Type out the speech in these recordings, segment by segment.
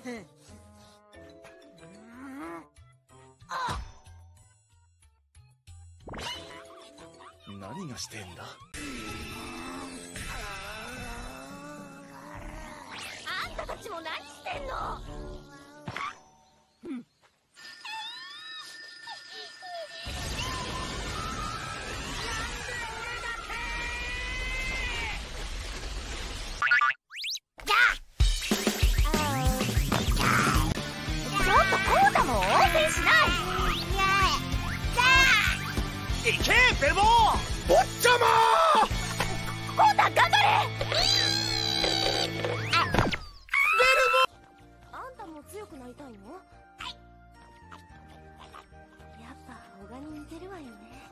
何がしてんだ。 あんたたちも何してんの。ちょっとコータも応戦しない。 いけベボー。おっちゃまー。 コータ頑張れ。あんたも強くなりたいの？やっぱオガに似てるわよね。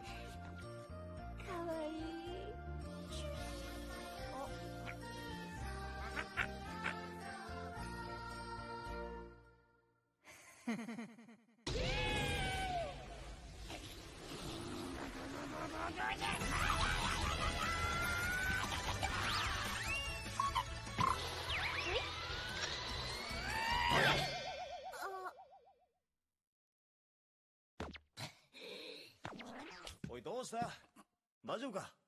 かわいい。 おい、どうした？大丈夫か？